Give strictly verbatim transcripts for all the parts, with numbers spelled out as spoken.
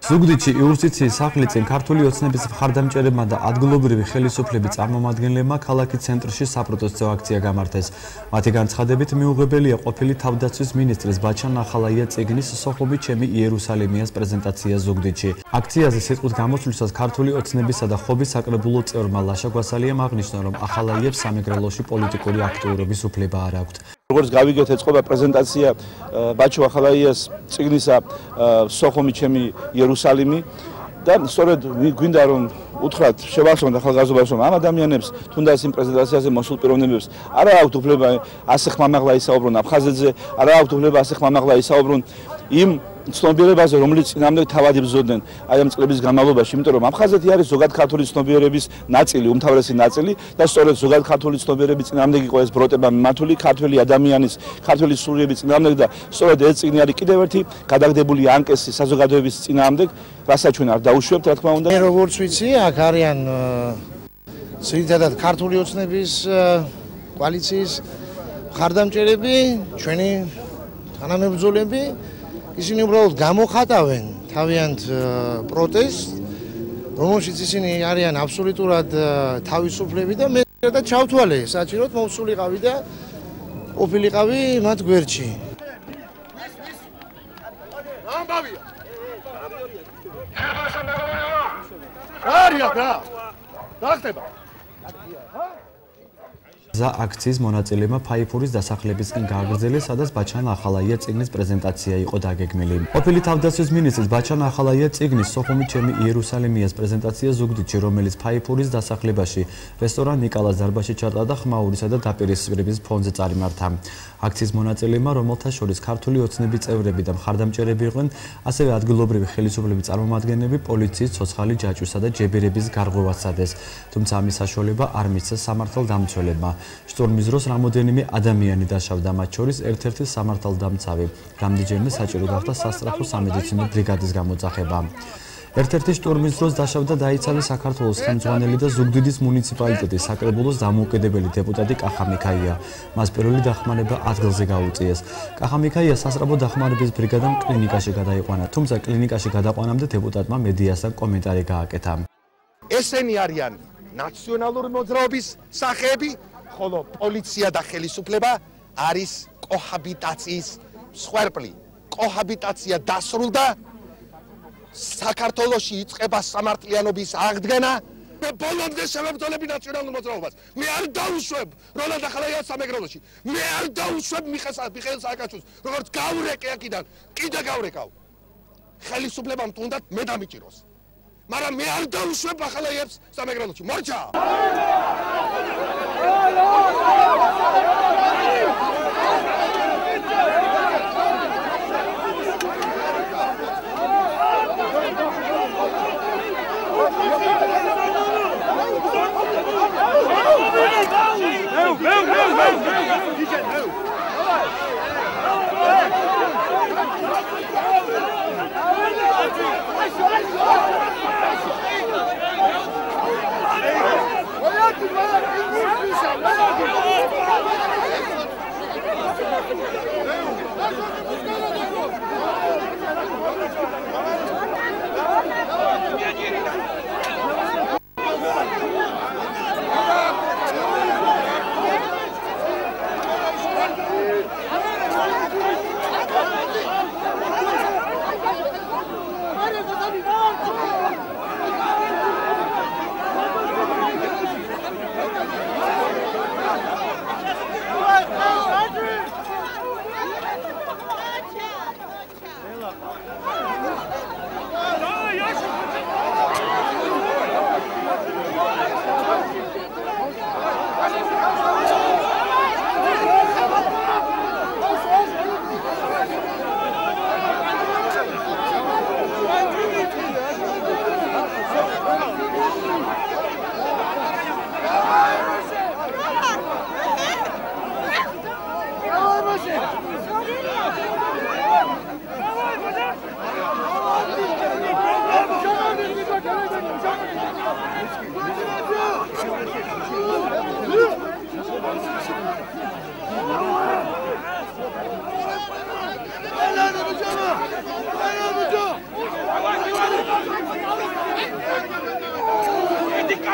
ზუგდიდში იუსტიციის სახლის წინ ქართული ოცნების მხარდამჭერებმა და ადგილობრივი ხელისუფლების წარმომადგენლებმა ქალაქის ცენტრში საპროტესტო აქცია გამართეს. მათი განცხადებით მიუღებელია ყოფილი თავდაცვის მინისტრის ბაჩანა ახალაია წიგნის სოხუმი ჩემი იერუსალიმის პრეზენტაცია ზუგდიდში. აქციაზე სიტყვის გამოსვლისას ქართული ოცნებისა და ხობის საკრებულო წევრმა ლაშა-გვასალიამ აღნიშნა, რომ ახალაიებს სამეგრელოში პოლიტიკური აქტიურობის უფლება არ აქვთ. როგორც გავიგეთ, ეწყობა პრეზენტაცია ბაჩო ახალაიას წიგნისა სოხუმი ჩემი იერუსალიმი და სწორედ გვინდა რომ უთხრათ შევახსენოთ ახალგაზრდობას, რომ ამ ადამიანებს თუნდაც იმ პრეზენტაციაზე მოსულ პიროვნებებს არა აქვთ უფლება ასე ხმამაღლა ისაუბრონ აფხაზეთზე, არა აქვთ უფლება ასე ხმამაღლა ისაუბრონ იმ ცნობიერებაზე, რომელიც წინამდე თავად იბრძოდნენ აი ამ წლების განმავლობაში, იმიტომ რომ აფხაზეთი არის ზოგად ქართული ცნობიერების ნაწილი, უმთავრესი ნაწილი და სწორედ ზოგად ქართული ცნობიერების წინამდე იყო ეს ბროტება მიმართული ქართველი ადამიანის, ქართველი სულიების წინამდე და სწორედ ეს წიგნი არის კიდევ ერთი გადაგდებული ანკესი საზოგადოების წინამდე, რასაც ჩვენ არ დაუშვებთ, რა თქმა უნდა. მე როგორც ვიცი, აქ არიან ძირითადად ქართული ოცნების კოალიციის მხარდამჭერები, ჩვენი თანამებრძოლები. ისინი უბრალოდ გამოხატავენ თავიანთ პროტესტს, რომელშიც ისინი არიან აბსოლუტურად თავისუფლები და მე და ჩავთვალე საჭიროდ მოვსულიყავი და ყოფილიყავი მათ გვერდში. ამბავია. არია რა. დახტება. ზა აქციის მონაწილეებმა ფაიფურის დასახლებისკენ გააგრძელეს, სადაც ბაჩანა ახალაია წიგნის პრეზენტაცია იყო დაგეგმილი. ყოფილი თავდაცვის მინისტრის ბაჩანა ახალაია წიგნის სოხუმი ჩემი იერუსალიმის პრეზენტაცია ზუგდიდში, რომელიც ფაიფურის დასახლებაში რესტორან ნიკალას დარბაზში ჩატარდა და ხმაურისა და დაპირისპირების ფონზე წარიმართა. აქციის მონაწილეებმა, რომელთა შორის ქართული ოცნების წევრები და მხარდამჭერები იყვნენ, ასევე ადგილობრივი ხელისუფლების წარმომადგენლები პოლიციის ცოცხალი ჯაჭვისა და ჯებირების გარღვევას სცადეს, თუმცა ამის საშუალება არ მისცა სამართალდამცველებმა. შტორმის დროს რამოდენიმე ადამიანი დაშავდა, მათ შორის ერთ-ერთი სამართალდამცავი. რამდენჯერმე საჭირო გახდა სასწრაფო-სამედიცინო ბრიგადის გამოძახება. ერთ-ერთი შტორმის დროს დაშავდა დაიცალა საქართველოს ხელმძღვანელი და ზუგდიდის მუნიციპალიტეტის საკრებულოს დამოუკიდებელი დეპუტატი კახამიქაია. მას პირველი დახმარება ადგილზე გაუწიეს. კახამიქაია სასწრაფო დახმარების ბრიგადამ კლინიკაში გადაიყვანა, თუმცა კლინიკაში გადაყვანამდე დეპუტატმა მედიასთან კომენტარი გააკეთა. ესენი არიან ნაციონალური მოძრაობის სახეები, ხოლო პოლიცია და ხელისუფლება არის კოჰაბიტაციის მსხვერპლი. კოჰაბიტაცია დასრულდა, საქართველოში იწყება სამართლიანობის აღდგენა. მე ბოლომდე შევებრძოლები ნაციონალურ მოძრაობას. მე არ დაუშვებ როლანდ ახალაიას სამეგრელოში. მე არ დაუშვებ მიხეილ სააკაჩოს, როგორც გავრეკე აქედან, კიდე გავრეკავ. ხელისუფლებამ თუნდაც მე დამიჭიროს. მაგრამ მე არ დაუშვებ ახალაიებს სამეგრელოში. მორჩა!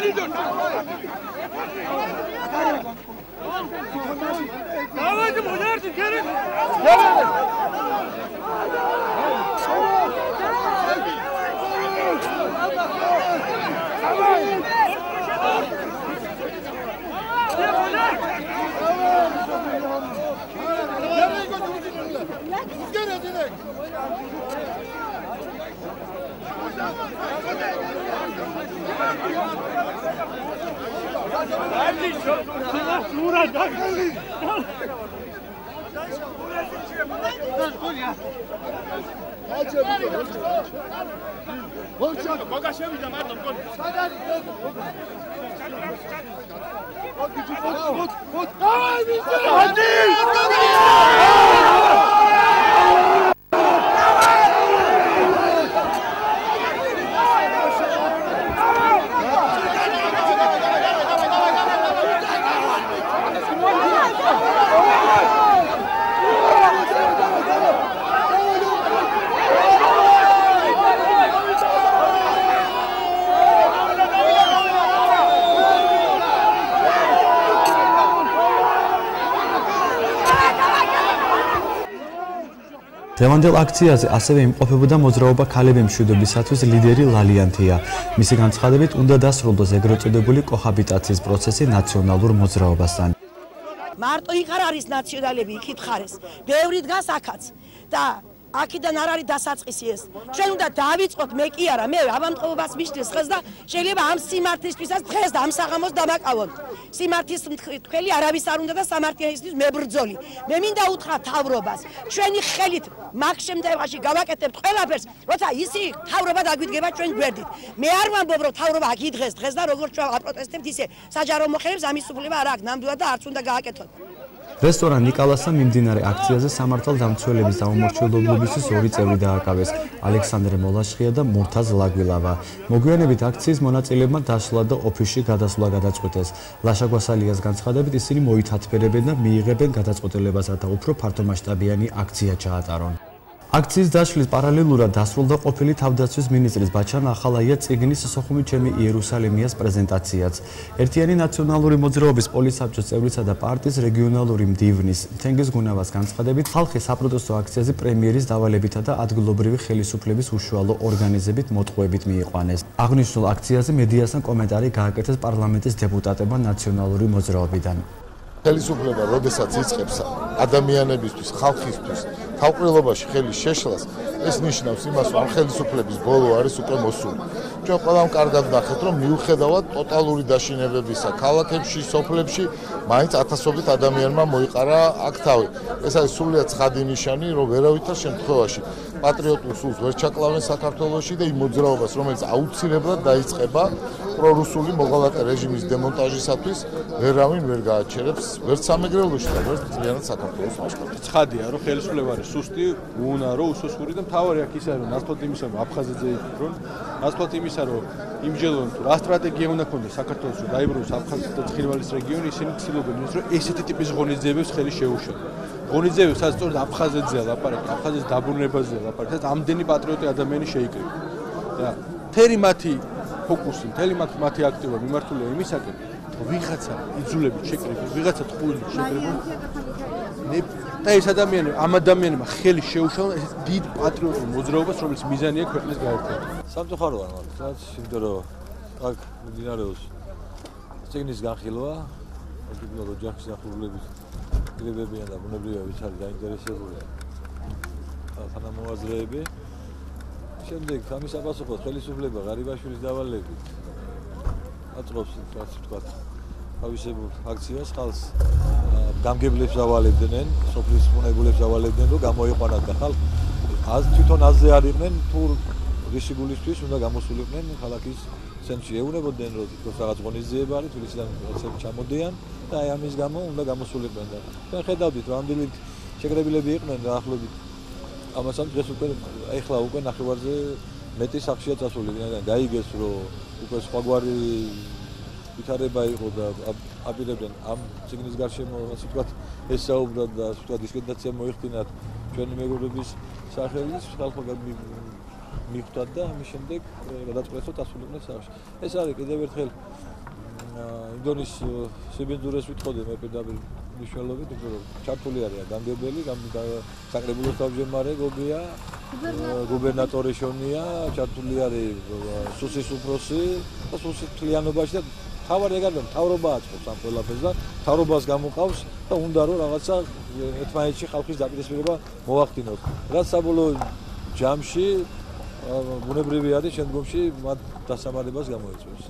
Давайте, мужики, керик! დღევანდელ აქციაზე ასევე იმყოფებოდა მოძრაობა ქალები მშვიდობისათვის ლიდერი ლალიანთია. მისი განცხადებით უნდა დასრულდეს ეგრეთ წოდებული კოჰაბიტაციის პროცესი ნაციონალურ მოძრაობასთან. მარტო იყარ არის ნაციონალები იქით ხარეს. ბევრი დგას აქაც და აქედან არ არის დასაწყისი ეს. ჩვენ უნდა დავიწყოთ, მე კი არა, მე ავამტყობას მიშლის ხელს და შეიძლება ამ სიმართლისთვისაც დღეს და ამ საღამოს დამაკავოთ. სიმართლის თქველი არავის არ უნდა და სამართლიანობის მებრძოლი. მე მინდა უთხრა თავრობას, ჩვენი ხელით მაგ შემთხვევაში გავაკეთებთ ყველაფერს, როცა ისი თავრობა დაგვიდგება ჩვენ გვერდით. მე არ ვამბობ, რომ თავრობა აქ იდღეს დღეს და როგორც ჩვენ აპროტესტებთ, ისე საჯარო მოხელებს ამის უფლება არ აქვს, ნამდვილად და არც უნდა გააკეთოთ. რესტორან ნიკალასთან მიმდინარე აქციაზე სამართალდამცველების დამამორჩილებლობისთვის ორი წევრი დააკავეს: ალექსანდრე მოლაშხია და მურთაზ ლაგვილავა. მოგვიანებით აქციის მონაწილეებმა დაშლა და ოფისში გადასვლა გადაწყვიტეს. ლაშაგვასალიას განცხადებით ისინი მოითათბერებენ და მიიღებენ გადაწყვეტილებას, რათა უფრო ფართომასშტაბიანი აქცია ჩაატარონ. აქციის დაშლის პარალელურად დასრულდა ყოფილი თავდაცვის მინისტრის ბაჩანა ახალაია წიგნის სოხუმი ჩემი იერუსალიმის პრეზენტაციაც. ერთიანი ნაციონალური მოძრაობის პოლისაბჭოს წევრისა და პარტიის რეგიონალური მდივნის თენგიზ გუნავას განცხადებით, ხალხი საპროტესტო აქციაზე პრემიერის დავალებითა და ადგილობრივი ხელისუფლების უშუალო ორგანიზებით მოტყუებით მიიყვანეს. აღნიშნულ აქციაზე მედიასთან კომენტარი გააკეთეს პარლამენტის დეპუტატებმა ნაციონალური მოძრაობიდან. ხელისუფლება როდესაც იწყებს ადამიანებისთვის, ხალხისთვის თავყრილობაში ხელის შეშლას, ეს ნიშნავს იმას, რომ ხელისუფლების ბოლო არის უკვე მოსული. ჩვენ ყველამ კარგად ნახეთ, რომ მიუხედავად ტოტალური დაშინებებისა ქალაქებში, სოფლებში, მაინც ათასობით ადამიანმა მოიყარა აქ თავი. ეს არის სრულიად ცხადი ნიშანი, რომ ვერავითარ შემთხვევაში პატრიოტულ სულს ვერ ჩაკლავენ საქართველოში და იმ მოძრაობას, რომელიც აუცილებლად დაიწყება პრორუსული მოღალატე რეჟიმის დემონტაჟისათვის, ვერავინ ვერ გააჩერებს, ვერც სამეგრელოში და ვერც მთლიანად საქართველოს მასშტაბით. ცხადია, რომ ხელისუფლება არის სუსტი, უუნარო, უსუსხური და მთავარი აქ ისაა, რომ ნაცვლად იმისა, რომ აფხაზეთზე იფიქრონ, ნაცვლად იმისა, რომ იმჯელონ თუ რა სტრატეგია უნდა ქონდეს საქართველოს, რომ დაიბრუნოს აფხაზეთი და ცხინვალის რეგიონი, ისინი ცდილობენ იმის, რომ ესეთი ტიპის ღონისძიებებს ხელი შეუშვათ. ღონისძიებებს, სადაც სწორედ აფხაზეთზეა ლაპარაკი, აფხაზეთის დაბრუნებაზეა ლაპარაკი, სადაც ამდენი პატრიოტი ადამიანი შეიკრიბა. და მთელი მათი ფოკუსი, მთელი მათი აქტივობა მიმართულია იმისაკენ, რომ ვიღაცა იძულებით შეკრიბოს, ვიღაცა ტყუილით შეკრიბოს. და ეს ადამიანი, ამ ადამიანებმა ხელი შეუშალონ ეს დიდ პატრიოტულ მოძრაობას, რომელიც მიზანია ქვეყნის გაერთიანება. სამწუხაროა მართლაც, იმიტომ რომ აქ მიმდინარეობს წიგნის განხილვა, ოდნავ ოჯახის ახურლების კრებებიან და ბუნებრივია ვის არის დაინტერესებული თანამოაზრეები. შემდეგ ამის აპასუხოს ხელისუფლება ღარიბაშვილის დავალებით აწყობს, რაც ვთქვათ, თავისებურ აქციას ხალხს გამგებლებს დავალებდნენ, სოფლის ბუნებულებს დავალებდნენ, რომ გამოიყვანათ და ხალხი ას თვითონ აზზე არიდნენ თუ რისი გულისთვის უნდა გამოსულიყვნენ ქალაქის ცენტრში. ეუბნებოდნენ, რომ თვითონ რაღაც ღონისძიება არის, თბილისიდან რაღაცები ჩამოდიან და აი ამის გამო უნდა გამოსულიყვნენ და ჩვენ ხედავდით, რომ ამდენად შეკრებილები იყვნენ დაახლოებით ამასთან დღეს უკვე ეხლა უკვე ნახევარზე მეტი სახშია წასული, ვინაიდან გაიგეს, რომ უკვე სხვაგვარი ვითარება იყო და აპირებდნენ ამ წიგნის გარშემო, ასე ვთქვათ, ესაუბრათ და ასე ვთქვათ, დისკრედიტაცია მოიხდინათ ჩვენი მეგობრების სახელის, ხალხმა მიხვდათ და ამის შემდეგ გადაწყვეტეს, რომ დასულიყვნენ სახლში. ეს არის კიდევ ერთხელ ინდონის სიბინძურეს ვითხოვდი მე პირდაპირ მნიშვნელობით, იმიტომ რომ ქართული არის გამგებელი, საკრებულოს თავმჯდომარე გოგია, გუბერნატორი შონია, ქართული არის სუსის უფროსი და სუსის თლიანობაში და თავარი ეგ არის, მთავრობა აწყობს ამ ყველაფერს და მთავრობას გამოყავს და უნდა რომ რაღაცა ერთმანეთში ხალხის დაპირისპირება მოახდინოს. რაც საბოლოო ჯამში ბუნებრივი არის შემდგომში მათ დასამალებას გამოიწვევს.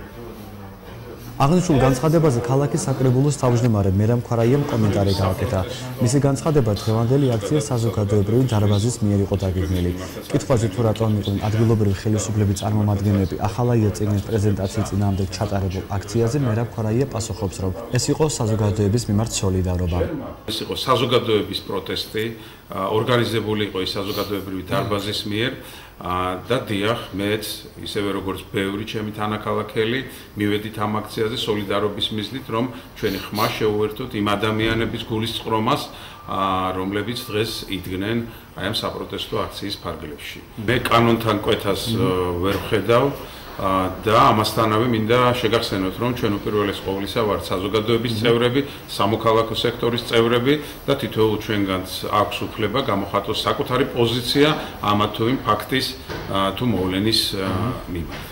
აღნიშნულ განცხადებაზე ქალაქის საკრებულოს თავმჯდომარე მერამ ქვარაიამ კომენტარი გააკეთა. მისი განცხადება დღევანდელი აქცია საზოგადოებრივი დარბაზის მიერ იყო დაგეგმილი. კითხვაზე თუ რატომ იყვნენ ადგილობრივი ხელისუფლების წარმომადგენლები ახალაია წიგნის პრეზენტაციის წინააღმდეგ ჩატარებულ აქციაზე, მერამ ქვარაია პასუხობს, რომ ეს იყო საზოგადოების მიმართ სოლიდარობა. ეს იყო საზოგადოების პროტესტი, ორგანიზებული იყო ის საზოგადოებრივი დარბაზის მიერ. და დიახ, მეც ისევე როგორც ბევრი ჩემი თანაქალაქელი მივედით ამ აქციაზე სოლიდარობის მიზნით, რომ ჩვენი ხმა შეუერთოთ იმ ადამიანების გულისწყრომას, რომლებიც დღეს იდგნენ აი ამ საპროტესტო აქციის ფარგლებში. მე კანონთან კვეთას ვერ ვხედავ და ამასთანავე მინდა შეგახსენოთ, რომ ჩვენ უპირველეს ყოვლისა ვართ საზოგადოების წევრები, სამოქალაქო სექტორის წევრები და თითოეულ ჩვენგანს აქვს უფლება გამოხატოს საკუთარი პოზიცია ამა თუ იმ ფაქტის თუ მოვლენის მიმართ.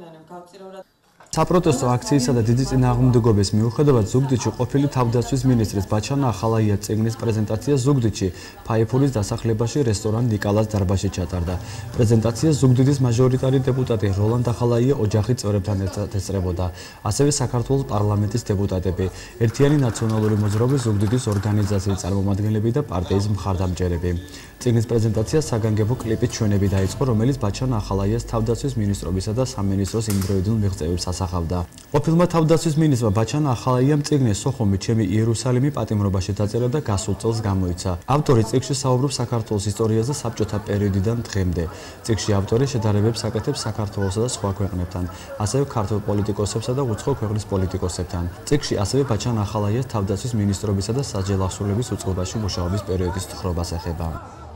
საპროტესტო აქციისა და დიდი წინააღმდეგობის მიუხედავად ზუგდიდში ყოფილი თავდაცვის მინისტრის ბაჩანა ახალაია წიგნის პრეზენტაცია ზუგდიდში ფაიფურის დასახლებაში რესტორან ნიკალას დარბაზში ჩატარდა. პრეზენტაცია ზუგდიდის მაჟორიტარი დეპუტატი როლანდ ახალაია ოჯახის წევრებთან ერთად ესწრებოდა. ასევე საქართველოს პარლამენტის დეპუტატები, ერთიანი ნაციონალური მოძრაობის ზუგდიდის ორგანიზაციის წარმომადგენლები და პარტიის მხარდამჭერები. წიგნის პრეზენტაცია საგანგებო კლიპით ჩვენები დაიწყო, რომელიც ბაჩანა ახალაიას თავდაცვის მინისტრობისა და სამინისტროს იმდროინდელ მიღწევებს ასახავდა. ყოფილმა თავდაცვის მინისტრმა ბაჩანა ახალაიამ წიგნის სოხუმი ჩემი იერუსალიმი პატიმრობაში დაწერა და გასულ წელს გამოიცა. ავტორი წიგნში საუბრობს საქართველოს ისტორიაზე საბჭოთა პერიოდიდან დღემდე. წიგნში ავტორი შედარებებს აკეთებს საქართველოსა და სხვა ქვეყნებთან, ასევე ქართულ პოლიტიკოსებსა და უცხო ქვეყნის პოლიტიკოსებთან. წიგნში ასევე ბაჩანა ახალაიას თავდაცვის მინისტრობისა და სასჯელ ასრულების უწყებაში მუშაობის პერიოდის თხრობას ეხება.